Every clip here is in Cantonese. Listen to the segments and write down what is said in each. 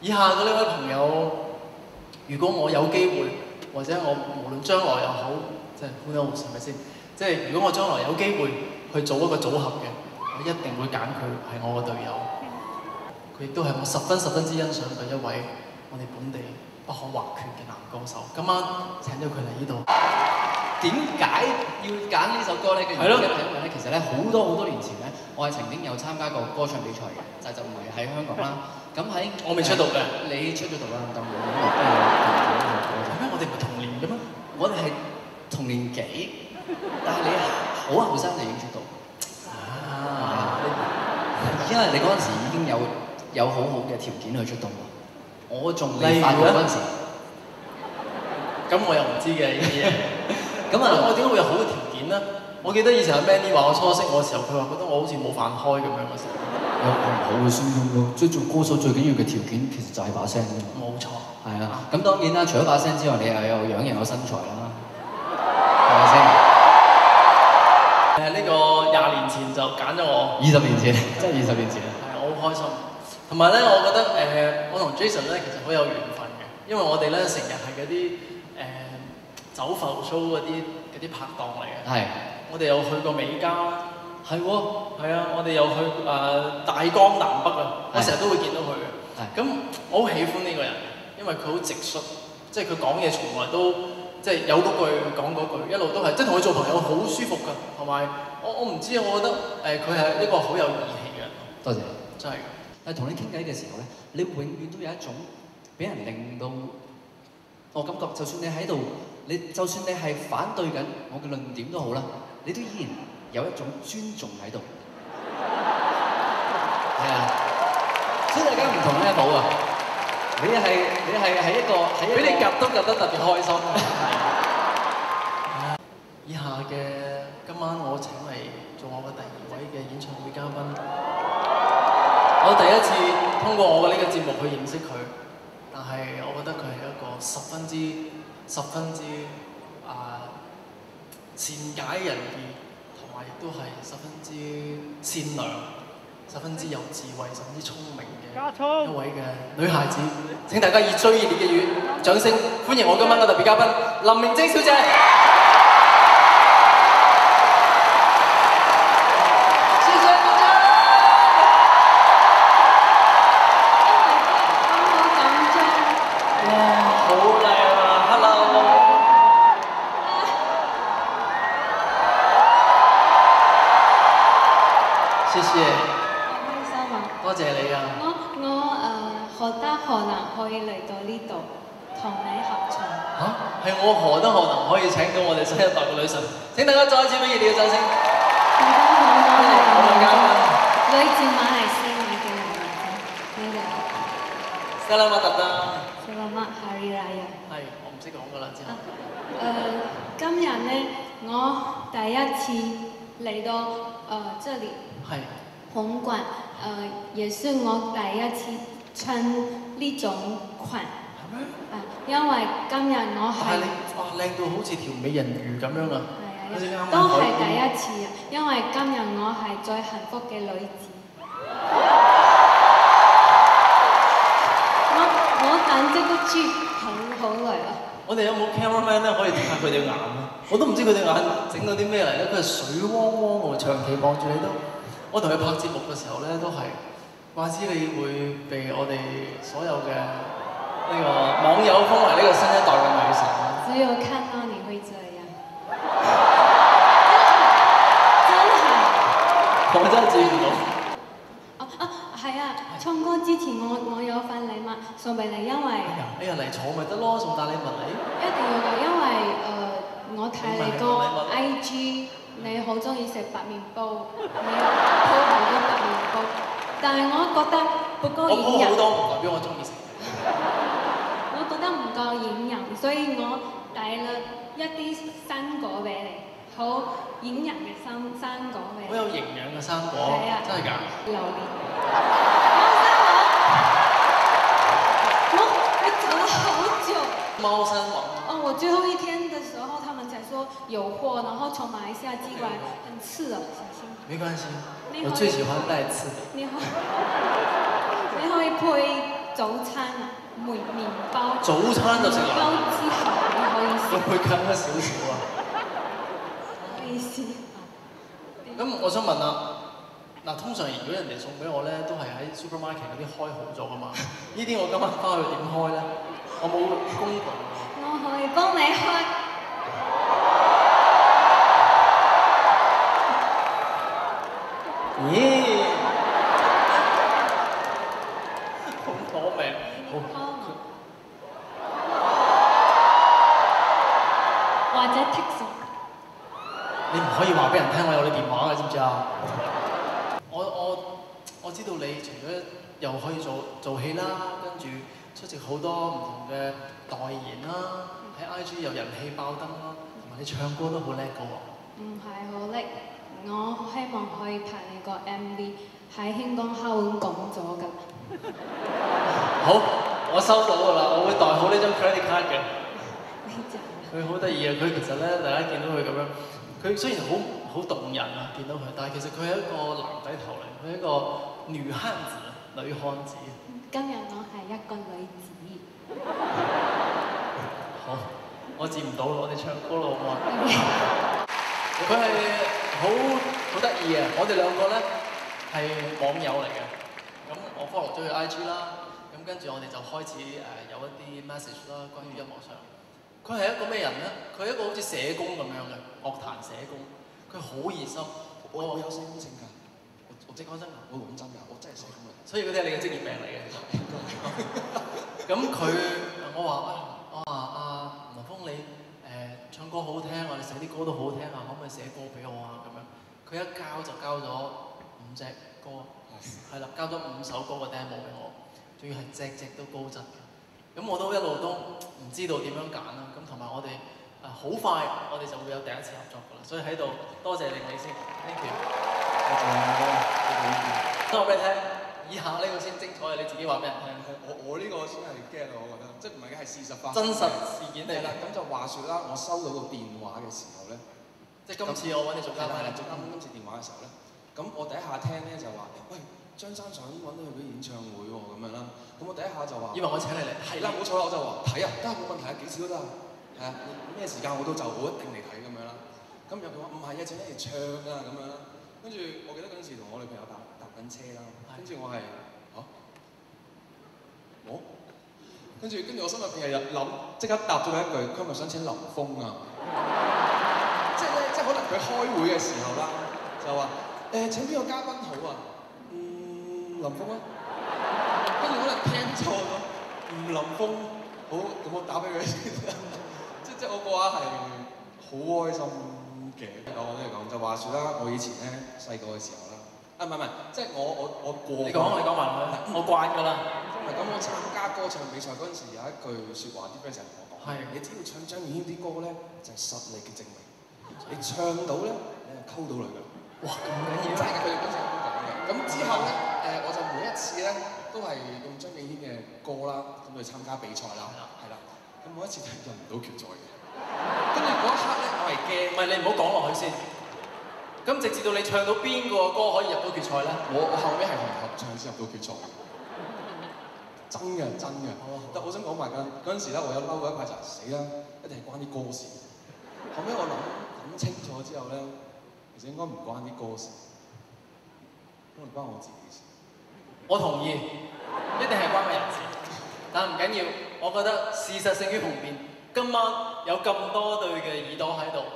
以下嘅呢位朋友，如果我有機會，或者我無論將來又好，即係 who knows 係咪先？即係如果我將來有機會去做一個組合嘅，我一定會揀佢係我嘅隊友。佢亦都係我十分之欣賞嘅一位我哋本地不可或缺嘅男歌手。今晚請咗佢嚟呢度。 點解要揀呢首歌咧？嘅原因係因為咧，其實咧好多年前咧，我係曾經有參加過歌唱比賽嘅，但係就唔係喺香港啦。咁喺我未出道嘅， 你出咗道啦，當然因為都有同年嘅歌。 係咩？我哋唔係同年嘅咩？ 我哋係同年紀，但係你好後生就已經出道。啊！因為你嗰陣時已經有好好嘅條件去出道喎。我仲未發育嗰陣時。 咁我又唔知嘅呢啲嘢。 咁啊， 我點解會有好嘅條件咧？我記得以前阿 Mandy 話我初識我嘅時候，佢話覺得我好似冇飯開咁樣嗰時。 有唔好嘅聲音咯，即係做歌手最緊要嘅條件其實就係把聲啫嘛。 冇錯。係啊。 咁當然啦，除咗把聲之外，你又有樣又有身材啦，係咪先？ 呢個20年前就揀咗我。 20年前，真係20年前。 係，我好開心。同埋咧，我覺得我同 Jason 咧其實好有緣分嘅，因為我哋咧成日係嗰啲走埠 show 嗰啲拍檔嚟嘅。係。我哋有去過美加啦。係喎。係啊，我哋有去大江南北啊，我成日都會見到佢嘅。係。咁我好喜歡呢個人，因為佢好直率，即係佢講嘢從來都即係有嗰句講嗰句，一路都係即係同佢做朋友好舒服㗎，同埋我唔知啊，我覺得佢係一個好有義氣嘅人。多謝。真係。 但係同你傾偈嘅時候咧，你永遠都有一種俾人令到我感覺，就算你喺度，就算你係反對緊我嘅論點都好啦，你都依然有一種尊重喺度。係啊，所以大家唔同咧，冇啊！你係喺一個俾你夾都夾得特別開心。 以下嘅今晚我請嚟做我嘅第2位嘅演唱會嘉賓。我第一次通過我嘅呢個節目去認識佢，但係我覺得佢係一個十分之善解人意，同埋亦都係十分之善良、十分之有智慧、十分之聰明嘅一位嘅女孩子。請大家以最熱烈嘅掌聲歡迎我今晚嘅特別嘉賓林明禎小姐。 可以嚟到呢度同你合唱。 係我何德何能可以請到我哋新一代嘅女神？請大家再一次俾熱烈嘅掌聲。 大家好，我係來自馬來西亞嘅林明禎，你哋好。Selamat Hari Raya。係，我唔識講㗎啦，之後。今日咧，我第一次嚟到這裡。係。紅館，也是我第一次唱呢種裙。係咩？因為今日我係哇靚到好似條美人魚咁樣啊！係啊， 都係第一次啊！因為今日我係最幸福嘅女子。我等這個劇好耐啦。 我哋有冇 cameraman 咧可以睇下佢對眼啊？我都唔知佢對眼整到啲咩嚟咧，佢係水汪汪喎，長期望住你都。我同佢拍節目嘅時候咧，都係話知你會被我哋所有嘅呢個網友封為呢個新一代嘅女神。 只有看到你會這樣。 我真係接唔到。 係啊！唱歌之前我有份禮物送俾你，因為哎呀嚟坐咪得咯，送大禮物你。 一定要嘅，因為我睇你個 IG。你好中意食白麵包，你鋪好多白麵包，但係我覺得不夠營養。我鋪好多唔代表我中意食。我覺得唔夠營養，所以我帶咗一啲生果俾你，好營養嘅生果俾你。好有營養嘅生果。係啊。真係㗎？榴蓮。我找了好久。貓山王。我最後一天的時候，他們才說有貨，然後從馬來西亞寄過來，很刺啊，小心。沒關係，我最喜歡帶刺。你可以配早餐啊，麵包。 早餐就食麵包之後你可以食。 會近一少少啊。 可以試。 咁我想問啦，嗱，通常如果人哋送俾我咧，都係喺 supermarket 嗰啲開好咗噶嘛。呢啲我今晚翻去點開咧？我冇工具。 我可以幫你開。 咦？好攞命， 或者 text。 你唔可以話俾人聽我有你電話嘅，知唔知啊？我知道你除咗又可以做戲啦，跟住出席好多唔同嘅代言啦，喺 IG 又人氣爆燈啦，同埋你唱歌都好叻㗎喎。 唔係好叻，我希望可以拍你個 MV 喺香港後院講咗㗎。 好，我收到㗎啦，我會代好呢張 credit card 嘅。佢好得意啊！佢其實咧，大家見到佢咁樣，佢雖然好動人啊，見到佢，但係其實佢係一個男仔頭嚟，佢係一個女漢子、女漢子。 今日我係一個女子。 好，我接唔到啦，我哋唱歌啦，好唔好啊？佢係好得意啊！我哋兩個咧係網友嚟嘅，咁我 follow 咗佢 IG 啦，咁跟住我哋就開始有一啲 message 啦，關於音樂上。佢係一個咩人咧？佢係一個好似社工咁樣嘅樂壇社工，佢好熱心。 我有社工性㗎，我即講真㗎，我講真㗎，我真係社工嚟。 所以嗰啲係你嘅職業病嚟嘅。咁我話阿林峰你唱歌好聽啊，你寫啲歌都好聽啊，可唔可以寫歌俾我啊？咁樣佢一交就交咗5隻歌，係啦，交咗5首歌嘅 demo 俾我，仲要係隻都高質嘅。咁我都一路都唔知道點樣揀啦。咁同埋我哋好快我哋就會有第一次合作㗎啦。所以喺度多謝你先 ，thank you。多謝俾你聽。以下呢個先精彩，你自己話俾人聽。 我呢個先係驚啊！我覺得，即係唔係嘅係事實發生。 真實事件嚟。 係啦，咁就話説啦，我收到個電話嘅時候咧， 即係今次我揾你做嘉賓。 做今次電話嘅時候咧，咁我第一下聽咧就話，喂，張生想揾到佢俾演唱會喎，咁樣啦。咁我第一下就話， 以為我請你嚟。 係啦，冇錯啦，我就話睇啊，得冇問題啊，幾時都得啊。係啊，咩時間我都就我一定嚟睇咁樣啦。咁有佢話唔係啊，請你嚟唱啊咁樣啦。跟住我記得嗰陣時同我女朋友搭緊車啦，跟住我係我，跟住我心入邊係諗，即刻答咗佢一句，佢係咪想請林峰啊？即係可能佢開會嘅時候啦，就話請邊個嘉賓好啊？林峰啊。跟住可能聽錯咗，林峰好，咁我打俾佢先。即我嗰下係好開心嘅。我跟你講就話説啦，我以前咧細個嘅時候啦，唔係，即係我過。你講埋佢，我慣㗎啦。咁我參加歌唱比賽嗰陣時有一句説話，啲 friend 成日同我講，你只要唱張宇軒啲歌咧，就係實力嘅證明。你唱到咧，你係溝到女㗎。哇，咁緊要！真係佢哋嗰陣咁講嘅。咁之後咧，我就每一次咧都係用張敬軒嘅歌啦，咁去參加比賽啦，係啦。咁每一次都係入唔到決賽嘅。跟住嗰一刻咧，我係驚。 唔係你唔好講落去先。咁直至到你唱到邊個歌可以入到決賽咧？ 我後尾係同合唱先入到決賽。真嘅。但我想講埋嗰陣時咧，我有嬲過一排就死啦，一定係關啲歌事。後尾我諗清楚之後咧，其實應該唔關啲歌事，可能關我自己事。 我同意，一定係關個人事。但唔緊要，我覺得事實勝於雄辯。今晚有咁多對嘅耳朵喺度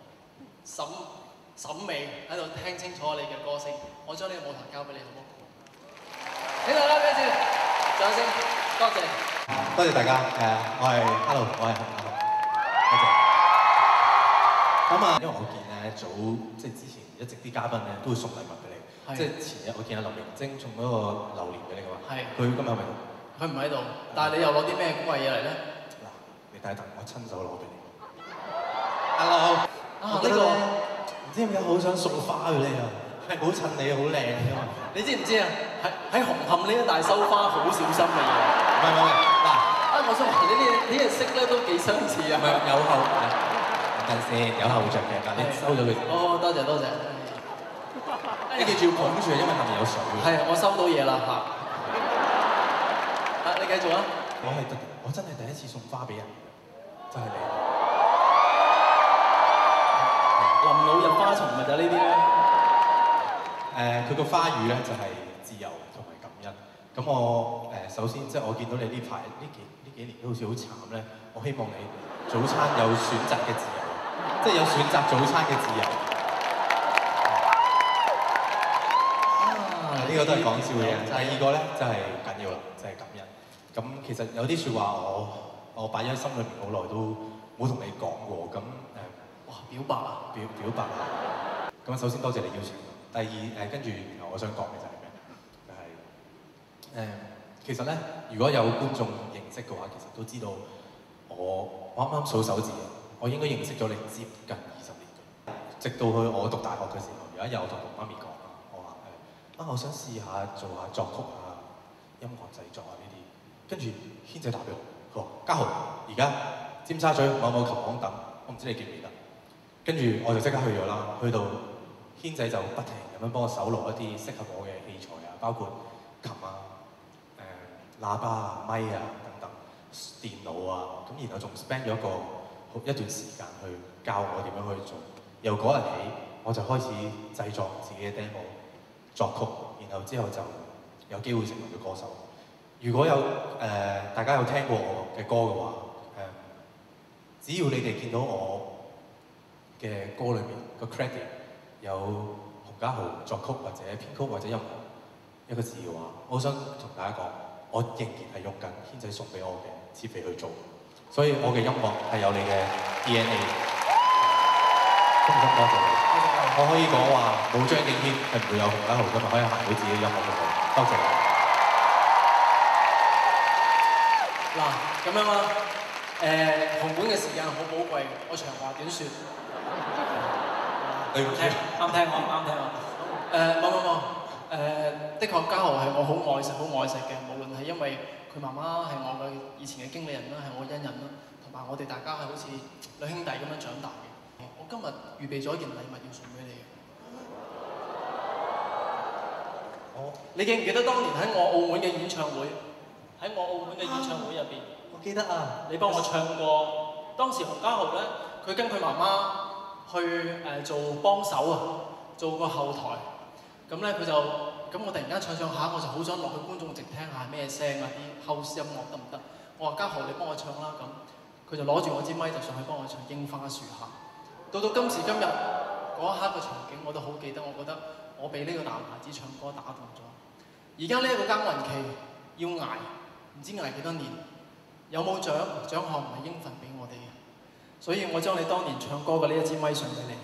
審美喺度聽清楚你嘅歌聲，我將呢個舞台交俾你，好唔好？請大家俾啲掌聲，多謝。 多謝大家，我係 Hello， 我係多謝。咁啊，因為我見咧即係之前一直啲嘉賓咧都會送禮物俾你，即係前日我見阿林明晶送咗個榴蓮俾你嘅嘛，佢今日喺咪度？ 佢唔喺度，但係你又攞啲咩貴嘢嚟咧？ 嗱，你睇一睇，我親手攞俾你。Hello，呢個唔知點解好想送花俾你啊，係好襯你，好靚㗎嘛。 你知唔知啊？喺紅磡呢一帶收花好小心嘅嘢。 唔係，嗱， 我想話你啲色咧都幾相似啊。 唔係有後，等陣先，有後着嘅，嗱你收咗佢。 哦，多謝。 你記住要捧住，因為下面有水。 係，我收到嘢啦嚇。 你繼續啊！ 我真係第一次送花俾人，真係你。 臨老入花叢咪就係呢啲咧。 佢個花語咧就係自由同埋感恩。咁我首先即係我見到你呢排呢幾年都好似好慘咧，我希望你早餐有選擇嘅自由，即係有選擇早餐嘅自由。呢個都係講笑嘅嘢。第二個咧就係緊要啦，就係感恩。咁其實有啲説話我擺咗喺心裏面好耐都冇同你講過。咁哇，表白啊！ 表白啊！咁首先多謝你邀請。第二跟住然後我想講嘅就係咩？就係其實咧，如果有觀眾認識嘅話，其實都知道我啱啱數手指，我應該認識咗你接近20年嘅。直到去我讀大學嘅時候，有一日我同媽咪講啦，我話我想試下做下作曲啊、音樂製作啊呢啲。跟住軒仔打俾我，佢話：嘉豪，而家尖沙咀某某琴行等，我唔知你記唔記得。跟住我就即刻去咗啦，去到軒仔就不停咁樣幫我搜羅一啲適合我嘅器材啊，包括琴啊、喇叭啊、咪啊等等，電腦啊，咁然後仲 spend 咗一段時間去教我點樣去做。由嗰日起，我就開始製作自己嘅 demo 作曲，然後之後就有機會成為咗歌手。如果有大家有聽過我嘅歌嘅話，只要你哋見到我嘅歌裏面個 credit 有洪嘉豪作曲或者編曲或者音樂一個字嘅話，我想同大家講，我仍然係用緊軒仔送俾我嘅設備去做，所以我嘅音樂係有你嘅 DNA。衷心多謝你，我可以講話冇張敬軒係唔會有洪嘉豪今日可以行到自己嘅音樂嘅路，多謝你。 嗱，咁樣啦，紅館嘅時間好寶貴，我長話短説。 對唔住， 啱聽我，啱聽我。冇，的確嘉豪係我好愛錫嘅，無論係因為佢媽媽係我嘅以前嘅經理人啦，係我嘅恩人啦，同埋我哋大家係好似兩兄弟咁樣長大嘅。我今日預備咗一件禮物要送俾你嘅。你記唔記得當年喺我澳門嘅演唱會？喺我澳門嘅演唱會入邊， 我記得啊， 你幫我唱過。當時洪嘉豪咧，佢跟佢媽媽去做幫手啊，做個後台。咁咧佢就咁，我突然間唱下，我就好想落去觀眾席聽下咩聲啊，啲 house 音樂得唔得？我話嘉豪，你幫我唱啦咁。佢就攞住我支咪就上去幫我唱《櫻花樹下》。到今時今日嗰一刻嘅場景，我都好記得。我覺得我俾呢個男孩子唱歌打動咗。而家呢一個耕耘期要捱，唔知捱幾多年，有冇獎項唔係應份俾我哋嘅，所以我將你當年唱歌嘅呢一支咪送俾你。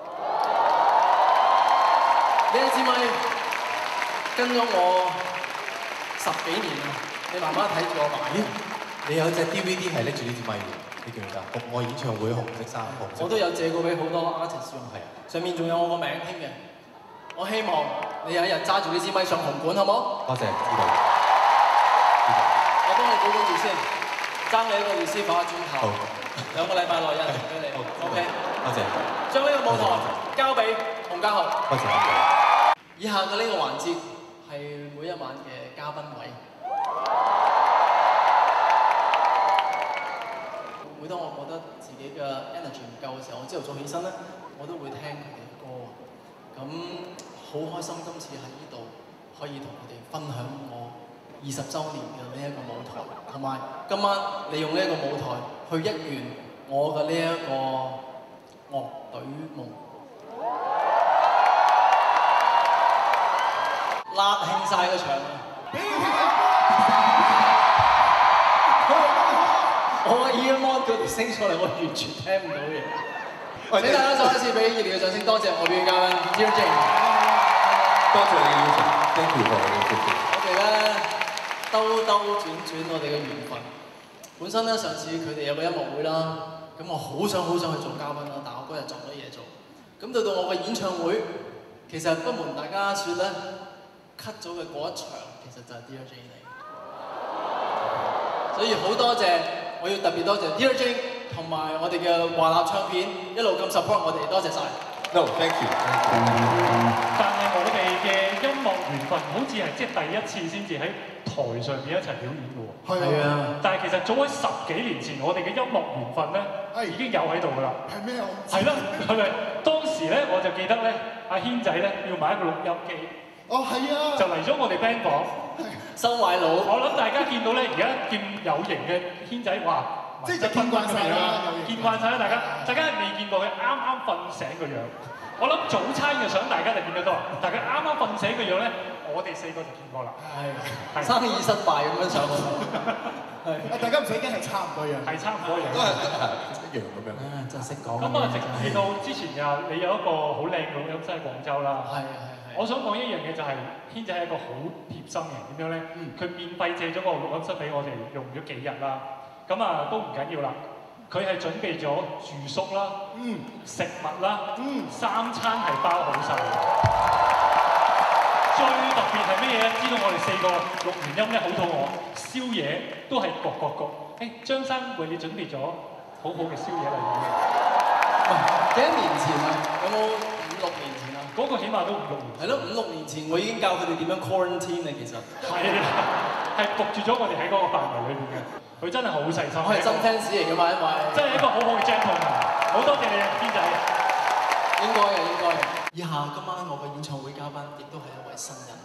呢一支咪跟咗我10幾年啦，你媽媽睇住我買。 你有隻 DVD 係拎住呢支咪嘅，你記唔記得？國外演唱會紅色衫，紅色。 我都有借過俾好多 artist 用，上面仲有我個名添嘅。我希望你有一日揸住呢支咪上紅館，好冇？ 多謝，知道。 我幫你保管住先，爭你一個 receiver 轉頭，2個禮拜內有人送俾你。OK， 多謝。 將呢個舞台交俾洪嘉豪。 多謝。 以下嘅呢個環節係每一晚嘅嘉賓位。每當我覺得自己嘅 energy 唔夠嘅時候，我朝頭早起身咧，我都會聽佢哋嘅歌。咁好開心今次喺呢度可以同佢哋分享我20週年嘅呢一個舞台，同埋今晚利用呢一個舞台去一圓我嘅呢一個樂隊夢。辣興晒個場啊！我嘅 earphone 佢哋升出嚟，我完全聽唔到嘢。請大家再一次俾熱烈嘅掌聲，多謝我表演嘉賓 Dear Jane。 多謝你嘅邀請 ，thank you for your support。 我哋咧兜兜轉轉，我哋嘅緣分。本身咧上次佢哋有個音樂會啦，咁我好想去做嘉賓啦，但我嗰日撞咗嘢做。咁到我嘅演唱會，其實不瞞大家説咧 ，cut 咗嘅嗰一場其實就係 Dear Jane 嚟。所以好多謝，我要特別多謝 Dear Jane 同埋我哋嘅華納唱片一路咁 support 我哋，多謝晒。 No，thank you。 但係我哋嘅音樂緣分好似係即係第一次先至喺台上面一齊表演嘅喎。 係啊。 但係其實早喺10幾年前，我哋嘅音樂緣分咧已經有喺度㗎啦。 係咩？ 係啦，係咪？當時咧我就記得咧，阿軒仔咧要買一個錄音機。 哦，係啊。 就嚟咗我哋 band 房。 收買佬。 我諗大家見到咧，而家見有型嘅軒仔，哇！ 即係見慣晒啦， 見慣晒啦，大家係未見過佢啱啱瞓醒個樣。我諗早餐嘅相大家就見得多，但係佢啱啱瞓醒個樣咧，我哋4個就見過啦。 係。生意失敗咁樣上去。係。 大家唔使驚，係差唔多樣。 係差唔多樣。 都係一樣咁樣。 真係識講。 咁啊，直至到之前你有一個好靚嘅錄音室喺廣州啦。係。我想講一樣嘢就係軒仔係一個好貼心嘅人，點樣咧？佢免費借咗個錄音室俾我哋用咗幾日啦。咁啊都唔緊要啦，佢係準備咗住宿啦、食物啦、3餐係包好晒。最特別係咩嘢咧？知道我哋4個錄完音咧好肚餓，宵夜都係焗。張生為你準備咗好好嘅宵夜嚟嘅。 幾多年前啊？有冇5、6年前啊？ 嗰個起碼都5、6年。 係咯，5、6年前我已經教佢哋點樣 quarantine 咧，其實。係啊， 係焗住咗我哋喺嗰個範圍裏邊嘅。佢真係好細心。 我係真 fans 嚟㗎嘛，因為。真係一個好好嘅 gentleman。好多謝你啊，軒仔。應該嘅，應該嘅。以下今晚我嘅演唱會嘉賓亦都係一位新人。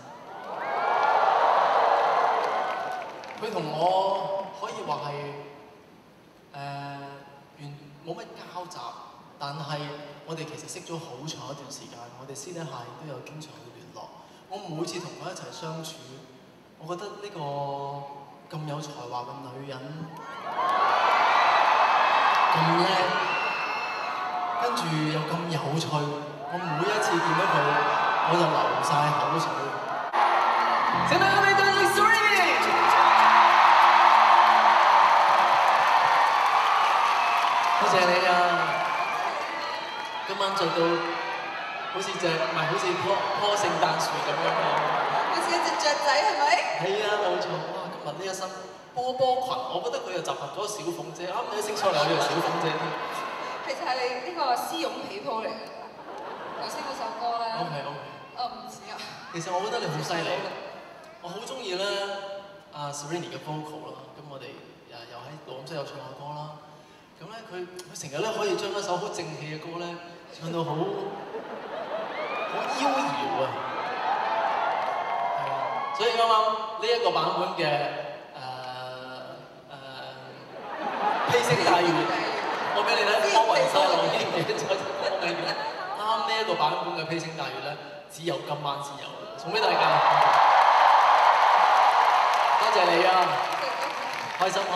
佢同我可以話係冇乜交集，但係我哋其實識咗好長一段時間，我哋私底下亦都有經常去聯絡。我每次同佢一齊相處，我覺得呢個咁有才華嘅女人，咁叻，跟住又咁有趣，我每一次見到佢，我就流晒口水。請大家俾掌聲 ，Serrini！ 多謝你啊！今晚着到好似棵聖誕樹咁樣啊！好似一隻雀仔係咪？係啊，冇錯。哇！今日呢一身波波裙，我覺得佢又集合咗小鳳姐，啱你升出嚟，我以為小鳳姐添。 其實係呢個絲絨被鋪嚟嘅。頭先嗰首歌咧。 OK。 唔知啊。 其實我覺得你好犀利，我好中意咧阿 Serrini 嘅 vocal 啦。咁我哋又喺錄音室有唱過歌啦。咁咧佢成日咧可以將一首好正氣嘅歌咧唱到好妖嬈啊！係啊，所以啱啱呢一個版本嘅披星戴月，我俾你睇柯雲沙朗英嘅再歌名。啱呢一個版本嘅披星戴月咧，只有今晚先有，送俾大家。多謝你啊！開心。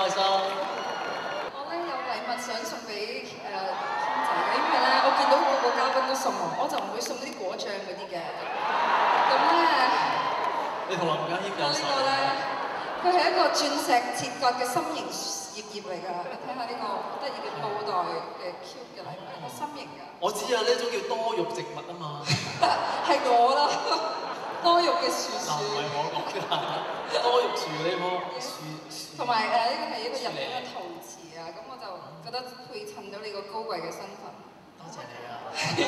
想送俾軒仔嘅，因為咧我見到個個嘉賓都送我就唔會送啲果醬嗰啲嘅。咁咧， 你同林家謙有熟？呢個咧， 佢係一個鑽石切割嘅心形葉嚟㗎。你睇下呢個得意嘅布袋嘅 Q 嘅禮物，個心形㗎。 我知啊，呢種叫多肉植物啊嘛。 係我啦，多肉嘅樹。 嗱，唔係我講㗎，多肉樹呢棵樹。 同埋呢個係一個日本嘅陶瓷啊，咁我就覺得配襯到你個高貴嘅身份。 多謝你啊！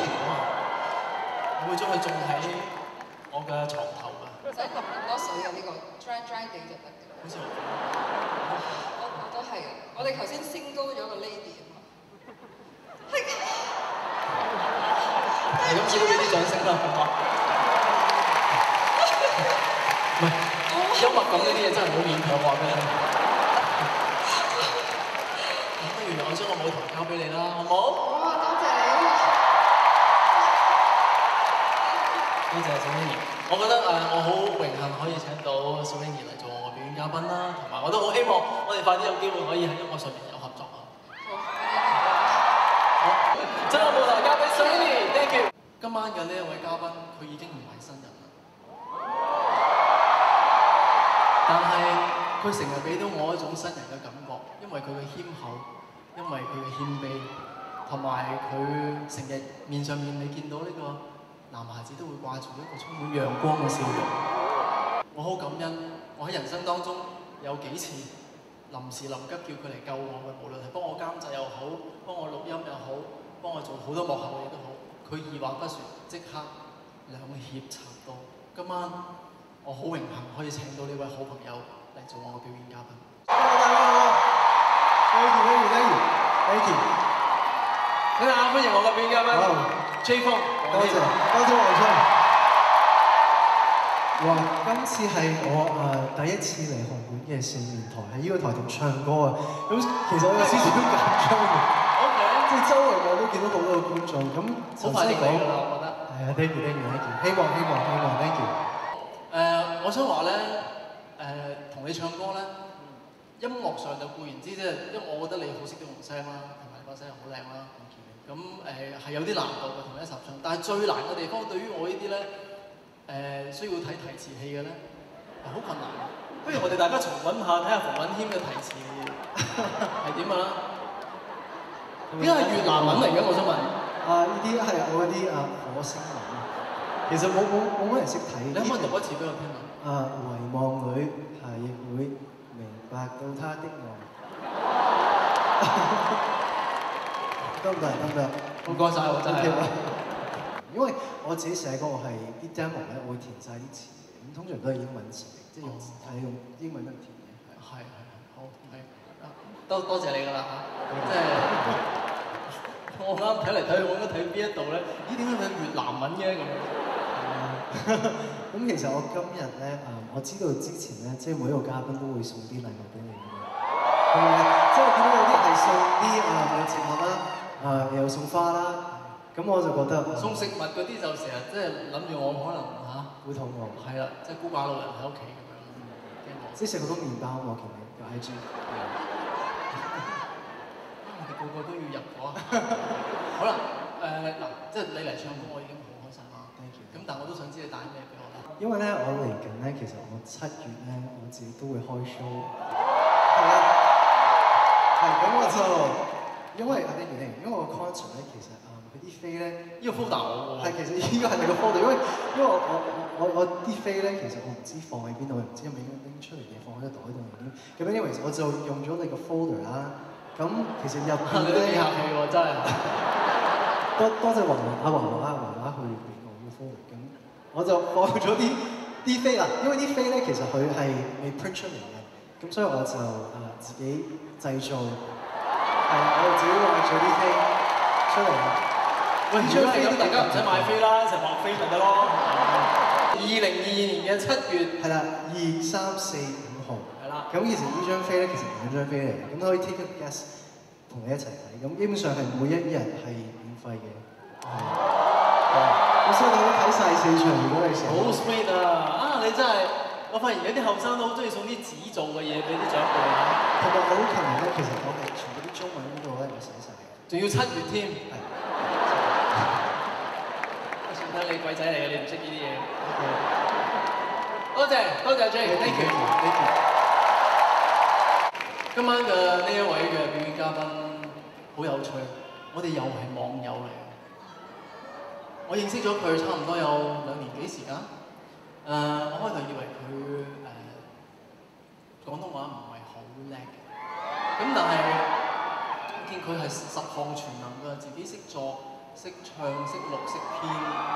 我會將佢種喺我嘅床頭㗎。 唔使淋咁多水啊，呢個 dry 地就得嘅。 好似我都係啊！我哋頭先升高咗個 lady 啊嘛。係咁先俾啲掌聲啦，好嘛？唔係幽默感呢啲嘢真係唔好勉強話俾你聽。不如我將個舞台交俾你啦，好唔好？ 好啊，多謝你。 多謝 Serrini，我覺得我好榮幸可以請到 Serrini 嚟做我嘅表演嘉賓啦，同埋我都好希望我哋快啲有機會可以喺音樂上面有合作啊！好，將個舞台交俾 Serrini，thank you。今晚嘅呢一位嘉賓，佢已經唔係新人啦，但係佢成日俾到我一種新人嘅感覺，因為佢嘅謙厚，因為佢嘅謙卑，同埋佢成日面上面你見到呢個男孩子都會掛住一個充滿陽光嘅笑容。我好感恩，我喺人生當中有幾次臨時臨急叫佢嚟救我嘅，無論係幫我監製又好，幫我錄音又好，幫我做好多幕後嘅嘢都好， 佢二話不說即刻兩肋插刀。今晚我好榮幸可以請到呢位好朋友嚟做我嘅表演嘉賓。 大家好 ，thank you。 大家歡迎我嘅表演嘉賓 J 風。 多謝黃春。哇！今次係我第一次嚟紅館嘅四面台，喺呢個台度唱歌啊！咁其實我有少少緊張嘅，即係周圍我都見到好多觀眾。咁好快啲講㗎啦，我覺得。 係啊 ，thank you。希望 thank you。 我想話咧，同你唱歌咧，音樂上就固然之即係，因為我覺得你好識啲紅聲啦，同埋你把聲又好靚啦。咁係有啲難度嘅同你一齊唱，但係最難嘅地方對於我呢啲咧。需要睇提詞器嘅咧，係好困難。不如我哋大家重溫下，睇下馮允謙嘅提詞係點啊？點解係越南文嚟嘅？我想問。 呢啲係我嗰啲火星文，其實冇乜人識睇。 你可唔可以讀一次俾我聽啊？ 遺忘裏係會明白到他的愛。得唔得？ 唔該晒，我真係。 因為我自己寫歌，我係啲 demo 咧，我會填晒啲詞嘅，咁通常都係英文詞，即係用英文嚟填嘅。 係，好，多謝你㗎啦嚇，即係我啱睇嚟睇去，我應該睇邊一度咧？咦，點解佢越南文嘅咁？ 咁其實我今日咧，我知道之前咧，即係每一個嘉賓都會送啲禮物俾你㗎嘛，係咪？即係我見到有啲係送啲有植物啦，又送花啦。咁我就覺得送食物嗰啲就成日即係諗住我可能會肚餓。 係啦，即係孤寡老人喺屋企咁樣。 即係食好多麵包我見你有 IG。 我哋個個都要入咗。好啦，嗱，即係你嚟唱歌，我已經好開心啦。Thank you。咁但係我都想知你帶咩俾我啦。 因為咧，我嚟緊咧，其實我7月咧，我自己都會開 show。係啊。係咁我就因為我個 concert 咧，其實啲飛咧， 呢個 folder 我喎。係， 其實呢個係你個 folder，因為我啲飛咧，其實我唔知放喺邊度，唔知係咪應該拎出嚟嘅，放喺個袋度定點。咁 anyways，我就用咗你個 folder 啦。咁其實入邊咧， 你都幾客氣喎，真係。 多謝華去俾我呢個 folder。咁我就放咗啲飛啦，因為啲飛咧其實佢係未 print 出嚟嘅，咁所以我就自己製造，我自己畫咗啲飛出嚟。 喂，如果係咁，大家唔使買飛啦，一齊畫飛咪得咯。2022年嘅7月， 係啦，2、3、4、5號。係啦。咁其實呢張飛咧，其實唔係張飛嚟嘅，咁都可以 take a guess 同你一齊睇。咁基本上係每一日係免費嘅。咁所以你可以睇晒4場，如果你想。 好 sweet 啊！你真係，我發現而家啲後生都好中意送啲紙做嘅嘢俾啲長輩啊。 同埋好勤力咧，其實我係全部啲中文嗰度咧，我寫晒嘅。 仲要7月添。係。睇你鬼仔嚟嘅，你唔識呢啲嘢。多謝 J，thank you。今晚嘅呢一位嘅表演嘉賓好有趣，我哋又係網友嚟嘅。我認識咗佢差唔多有2年幾時間。我開頭以為佢廣東話唔係好叻嘅，咁但係見佢係10項全能㗎，自己識作、識唱、識錄、識編。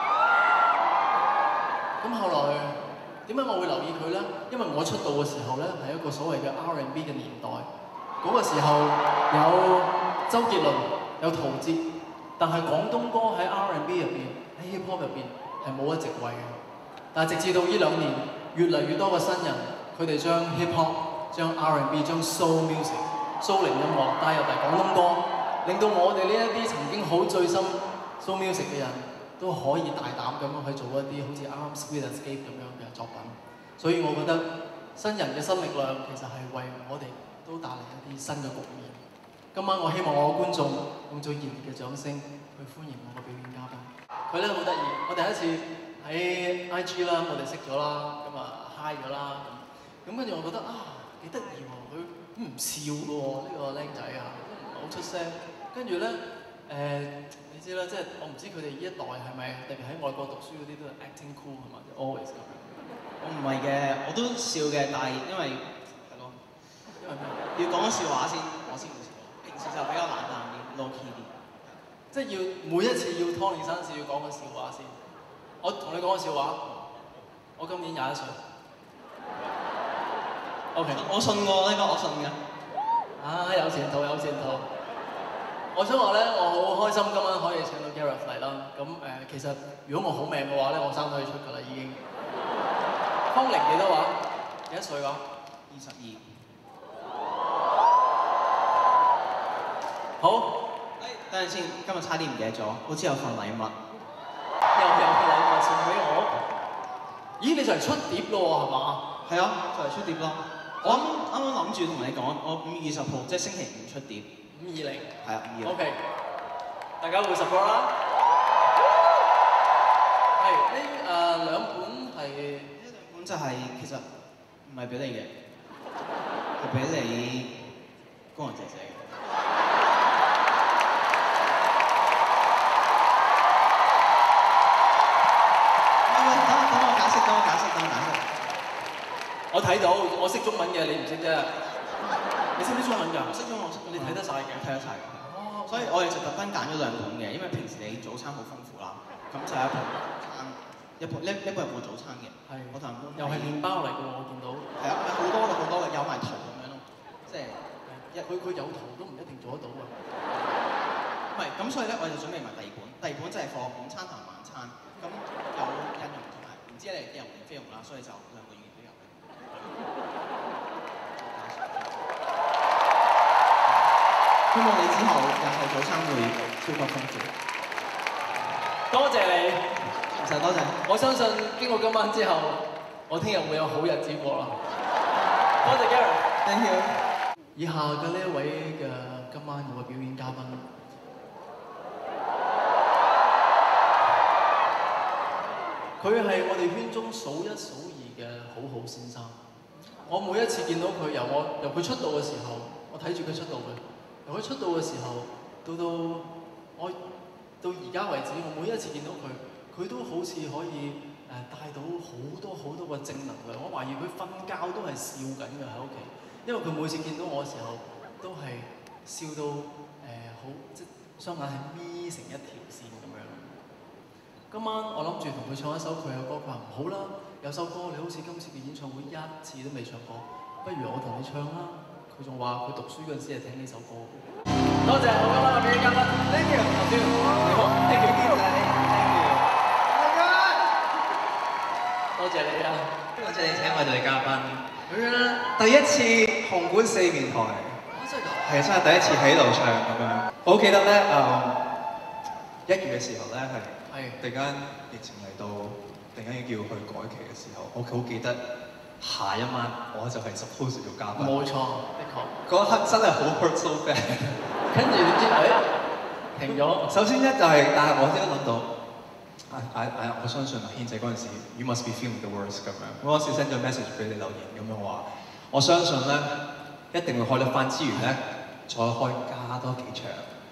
咁後來點解我會留意佢咧？因為我出道嘅時候咧係一個所謂嘅 R&B 嘅年代，嗰個時候有周杰倫、有陶喆，但係廣東歌喺 R&B 入邊、喺 Hip Hop 入邊係冇一席位嘅。但係直至到呢2年，越嚟越多嘅新人，佢哋將 Hip Hop、將 R&B、將 Soul Music、蘇寧音樂帶入嚟廣東歌，令到我哋呢一啲曾經好醉心 Soul Music 嘅人都可以大膽咁樣去做一啲好似啱啱 Sweet Escape 咁樣嘅作品。所以我覺得新人嘅新力量其實係為我哋都帶嚟一啲新嘅局面。今晚我希望我嘅觀眾用最熱烈嘅掌聲去歡迎我嘅表演嘉賓。佢咧好得意，我第一次喺 IG 啦，我哋識咗啦，咁啊 hi 咗啦，咁跟住我覺得幾得意喎，佢唔笑嘅喎，呢個僆仔啊，唔係好出聲。跟住咧你知啦，即係我唔知佢哋呢一代係咪特別喺外國讀書嗰啲都係 acting cool 係嘛 ，always 咁樣。 我唔係嘅，我都笑嘅，但係因為係咯，要講笑話先，我先會笑。平時就比較冷淡啲，low key 啲。 即係要每一次要湯連山士要講個笑話先。我同你講個笑話，我今年21歲。OK， 我信喎呢個，我信㗎。 啊，有前途有前途。我想話咧，我好開心今晚可以請到 Gareth 嚟啦。咁其實如果我好命嘅話咧，我生可以出㗎啦已經。芳齡幾多話？幾多歲講？22。好。 等陣先，今日差啲唔記得咗，好似有份禮物。 又有個禮物送俾我。咦，你就嚟出碟咯喎，係嘛？ 係啊，就嚟出碟咯。我啱啱諗住同你講，我5月20號即係星期5出碟。 520。 係啊，520。 OK， 大家會 support 啦。係呢兩本係呢兩本就係其實唔係俾你嘅，係俾你工人姐姐嘅。 我睇到，我識中文嘅，你唔識啫。你識唔識中文㗎？ 我識中文，我識。 你睇得晒嘅？ 睇得晒嘅。哦。所以我哋就特登揀咗兩本嘅，因為平時你早餐好豐富啦，咁就一盤早餐，一盤係冇早餐嘅。係。我同人又係麵包嚟㗎喎，我見到。 係啊，好多嘅，有埋圖咁樣咯，即係佢有圖都唔一定做得到㗎。 唔係，咁所以咧，我就準備埋第二本，第二本就係放午餐同晚餐，咁有印用同埋唔知你啲人用唔用啦，所以就兩個語言都有。希望你之後日後早餐會超級豐富。 多謝你， 唔使多謝。 我相信經過今晚之後，我聽日會有好日子過啦。多謝 Gareth。Thank you。以下嘅呢一位嘅今晚我嘅表演嘉賓，佢係我哋圈中數一數二嘅好好先生。我每一次見到佢，由佢出道嘅時候，我睇住佢出道嘅。由佢出道嘅時候，到而家為止，我每一次見到佢，佢都好似可以帶到好多個正能量。我懷疑佢瞓覺都係笑緊嘅喺屋企，因為佢每次見到我嘅時候，都係笑到好即雙眼係眯成一條線咁樣。今晚我諗住同佢唱一首佢嘅歌，佢話唔好啦，有首歌你好似今次嘅演唱會一次都未唱過，不如我同你唱啦。佢仲話佢讀書嗰陣時係聽呢首歌。多謝我今晚嘅表演嘉賓 ，thank you， 頭先你好 ，thank you， 多謝你 ，thank you， 多謝你啊， 多謝你請我哋嘅嘉賓。第一次紅館4面台，係真係第一次喺度唱咁樣。我好記得咧，1月嘅時候咧係突然間疫情嚟到，突然間要叫佢改期嘅時候，我好記得。下一晚我就係 suppose 做嘉賓。冇錯，的確。嗰一刻真係好 hurt so bad。 跟住點知停咗。 首先咧就係，但係我即刻諗到，我相信軒仔嗰陣時 ，you must be feeling the worst 咁樣。我嗰時 send 咗 message 俾你留言咁樣話，我相信咧一定會開得翻之餘咧，再開加多幾場。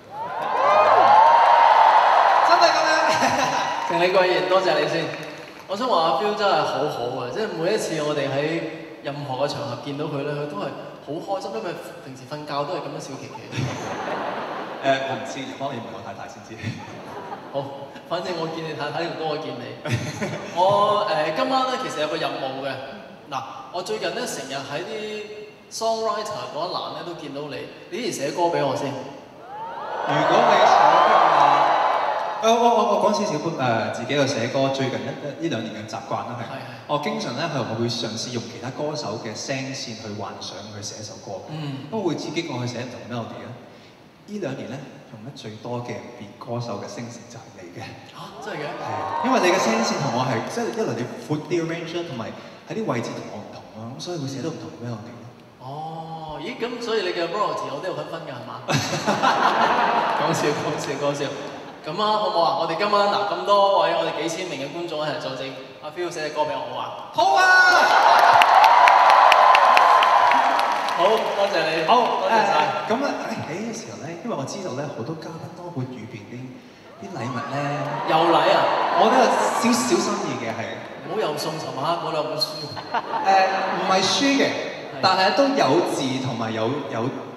真係咁樣。 承你貴言，多謝你先。我想話阿 Phil 真係好好啊！即係每一次我哋喺任何嘅場合見到佢咧，佢都係好開心，因為平時瞓覺都係咁樣笑騎騎。 我唔知，當你問我太太先知。 好，反正我見你太太仲多過見你。我今晚咧其實有個任務嘅。嗱，我最近咧成日喺啲 songwriter 嗰一欄咧都見到你，你之前寫歌俾我先。 如果你寫嘅話，我講少少自己嘅寫歌，最近呢2年嘅習慣啦係，我經常咧我會嘗試用其他歌手嘅聲線去幻想去寫一首歌，不過會刺激我去寫唔同 melody 咧。呢2年咧用得最多嘅別歌手嘅聲線就係你嘅。 嚇，真係嘅？係， 因為你嘅聲線同我係即係一來你闊啲 range 同埋喺啲位置同我唔同啦，咁所以會寫到唔同嘅 melody 咯。 哦，咦咁所以你嘅 royalty 我都有份分㗎係嘛？講笑。咁啊，好唔好啊？我哋今晚嗱咁多位我哋幾千名嘅觀眾一齊作證，阿 Phil 寫隻歌俾我好啊！好啊！好，多謝你。好，多謝晒。 咁啊，喺呢個時候咧，因為我知道咧好多嘉賓都會預備啲禮物咧。 有禮啊！ 我都有少少心意嘅係。 唔好又送尋下嗰兩本書。 唔係書嘅，但係都有字同埋有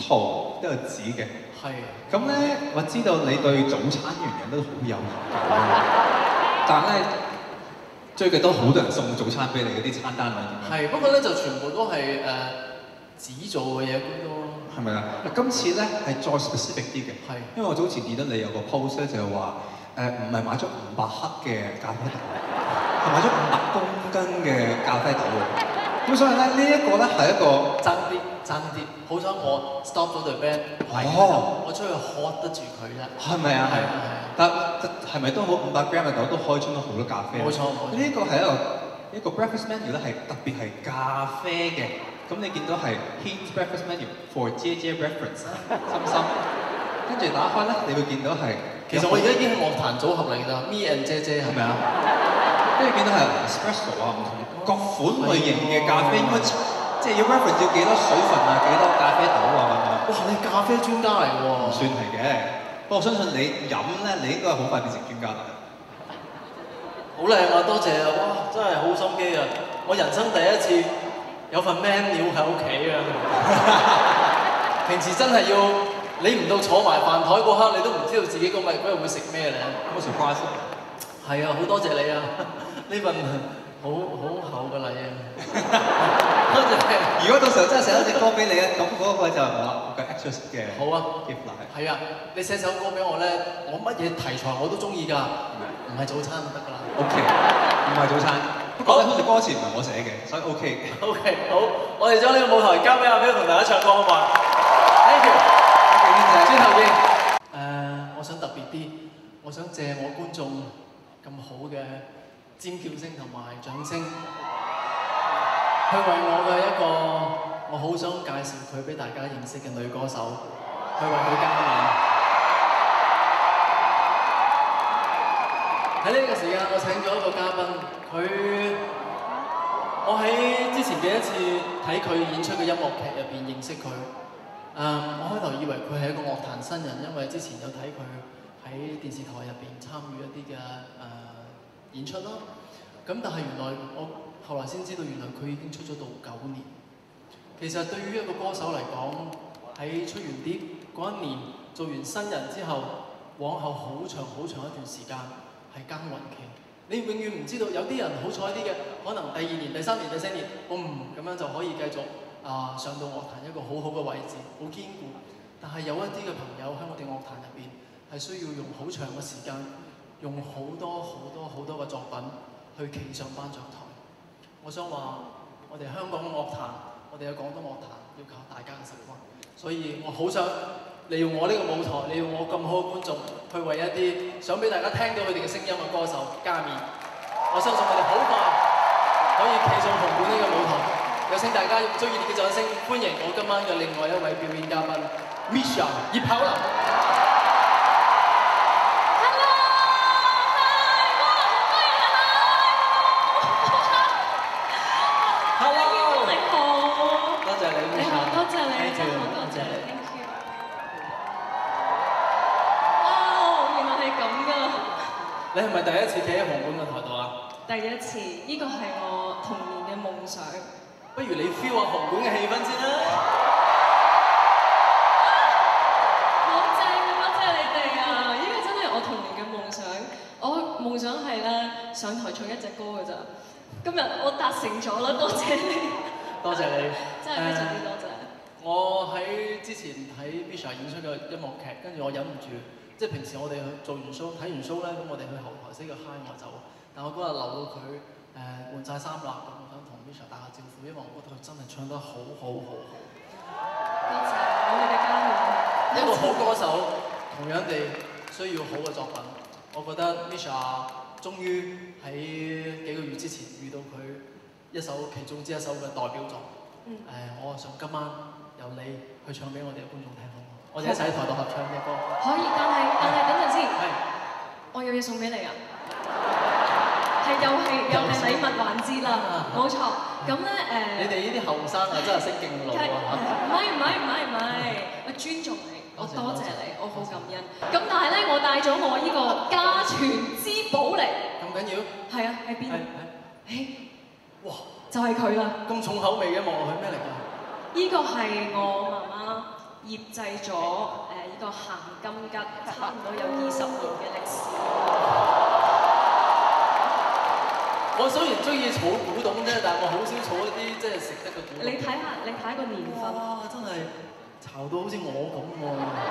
圖都有紙嘅。 係。 咁咧，我知道你對早餐樣嘢都好有研究，但係咧最近都好多人送早餐俾你嗰啲餐單或者點樣。 係，不過咧就全部都係紙做嘅嘢都。 係咪啊？今次咧係再 specific 啲嘅，因為我早前見到你有個 post 咧，就係話唔係買咗500克嘅咖啡豆，係買咗500公斤嘅咖啡豆喎。咁所以咧呢一個咧係一個爭啲，好彩我 stop 咗隊 band，我出去喝得住佢啫。 係咪啊？係。但係咪都好500 gram 嘅豆都可以沖到好多咖啡？ 冇錯。 呢個係一個 breakfast menu 咧，係特別係咖啡嘅。咁你見到係 Heinz breakfast menu for JJ reference 心，跟住打開咧，你會見到係其實我而家已經係樂壇組合嚟㗎啦 ，Me and JJ 係咪啊？ 跟住見到係 espresso 啊，唔同各款類型嘅咖啡，應該即係要 reference 要幾多水分啊，幾多咖啡豆啊咁樣。 哇！你咖啡專家嚟喎。 唔算係嘅，不過我相信你飲咧，你應該好快變成專家啦。 好靚啊！多謝啊！哇！真係好心機啊！我人生第一次。有份 menu 喺屋企啊！平時真係要你唔到坐埋飯台嗰刻，你都唔知道自己嗰日會食咩咧。 咁 surprise 係啊，好多謝你啊！呢份好厚嘅禮啊！多謝。 如果到時候真係寫咗隻歌俾你咧，咁嗰個就係我嘅 extra 嘅。 好啊 gift 啦。 係啊，你寫首歌俾我咧，我乜嘢題材我都中意㗎，唔係早餐就得㗎啦。 OK， 唔係早餐。不過咧，好似歌詞唔係我寫嘅，所以 OK 嘅。 OK， 好，我哋將呢個舞台交俾阿 Bill 同大家唱歌好嘛 ？Thank you，轉頭見。我想特別啲，我想借我觀眾咁好嘅尖叫聲同埋掌聲，去為我嘅一個我好想介紹佢俾大家認識嘅女歌手，去為佢加冕。喺呢個時間，我請咗一個嘉賓，我喺之前嘅一次睇佢演出嘅音樂劇入邊認識佢。我開頭以為佢係一個樂壇新人，因為之前有睇佢喺電視台入邊參與一啲嘅演出啦。咁但係原來我後來先知道，原來佢已經出咗道9年。其實對於一個歌手嚟講，喺出完碟嗰一年做完新人之後，往後好長一段時間係耕耘期。你永遠唔知道，有啲人好彩啲嘅，可能第2年、第3年、第4年，咁樣就可以繼續上到樂壇一個好好嘅位置，好堅固。但係有一啲嘅朋友喺我哋樂壇入邊係需要用好長嘅時間，用好多嘅作品去企上頒獎台。我想話，我哋香港嘅樂壇，我哋嘅廣東樂壇要靠大家嘅實力，所以我好想利用我呢個舞台，利用我咁好嘅觀眾，去為一啲想俾大家聽到佢哋嘅聲音嘅歌手加冕。我相信佢哋好快可以企上紅館呢個舞台。有請大家用最熱烈嘅掌聲歡迎我今晚嘅另外一位表演嘉賓 Misha 葉巧琳。Hello， 你好。多謝你 Misha。多謝你，真係好多謝你。你係咪第一次企喺紅館嘅台度啊？ 第一次，呢個係我童年嘅夢想。 不如你 feel 下紅館嘅氣氛先啦。 好正啊！多謝你哋啊！呢個真係我童年嘅夢想。我夢想係咧上台唱一隻歌㗎咋。今日我達成咗啦！多謝你。 多謝你。 真係非常之多謝。 我喺之前睇 Misha 演出嘅音樂劇，跟住我忍唔住。即係平時我哋去做完 show 睇完 show 咧，咁我哋去後台識個 hi 我走。但我嗰日留到佢換晒衫啦，咁我想同 Misha 打下招呼，因為我覺得佢真係唱得好。多謝我哋嘅嘉賓。 一個好歌手同樣地需要好嘅作品。我覺得 Misha 終於喺幾個月之前遇到佢其中之一首嘅代表作。我想今晚由你去唱俾我哋嘅觀眾聽。我哋一齊喺台度合唱嘅歌。 可以，但係等陣先。我有嘢送俾你啊！又係禮物環節啦，冇錯。咁咧你哋呢啲後生啊，真係識敬老啊！ 唔係，我尊重你，我多謝你，我好感恩。咁但係咧，我帶咗我呢個家傳之寶嚟。 咁緊要？ 係啊，喺邊？哇！就係佢啦。 咁重口味嘅，望落去咩嚟㗎？ 呢個係我媽媽醃製咗呢個鹹金桔，差唔多有20年嘅歷史。 我雖然中意儲古董啫，但係我好少儲一啲即係食得嘅古董。 你睇下個年份。 哇！真係巢到好似我咁喎。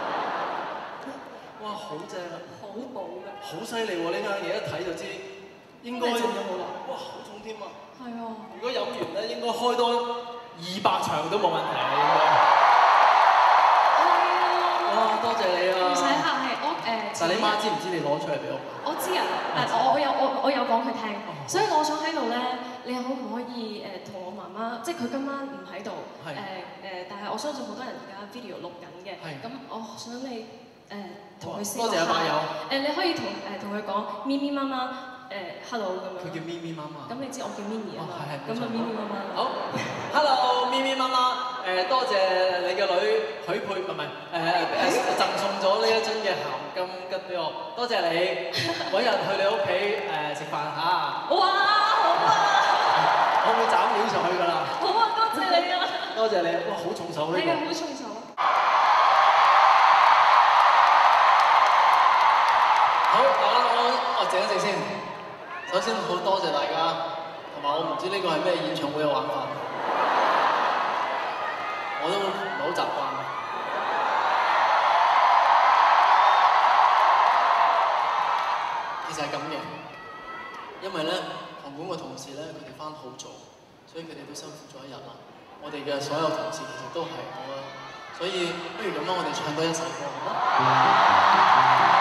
哇！好正啊！ 好補嘅。 好犀利喎！呢間嘢一睇就知應該。 浸咗好耐。 哇！好重添啊！ 係啊。 如果飲完咧，應該開多200場都冇問題啊！應該。 係啊。 哇！多謝你啊！ 唔使客氣， 但係你媽知唔知你攞出嚟俾我？ 我知啊，我有講佢聽，所以我想喺度咧，你可唔可以同我媽媽，即係佢今晚唔喺度，但係我相信好多人而家 video 錄緊嘅，咁我想你同佢 say 多謝阿媽友。 你可以同佢講咪咪媽媽hello 咁樣。 佢叫咪咪媽媽。 咁你知我叫 Mimi 啊嘛？咁啊咪咪媽媽。 好 ，hello 咪咪媽媽，多謝你嘅女許佩，唔係贈送咗呢一樽嘅鹹金桔俾我，多謝你，揾日去你屋企食飯嚇。 哇，好啊！ 我會斬料上去㗎啦。 好啊，多謝你啊！ 多謝你，哇，好重手呢個。 係啊，好重手。 好，我靜一靜先。首先好多謝大家，同埋我唔知呢個係咩演唱會嘅玩法，我都唔係好習慣。其實係咁嘅，因為咧紅館嘅同事咧，佢哋返好早，所以佢哋都辛苦咗一日啦。我哋嘅所有同事其實都係我啦，所以不如咁樣，我哋唱多一首歌好嗎？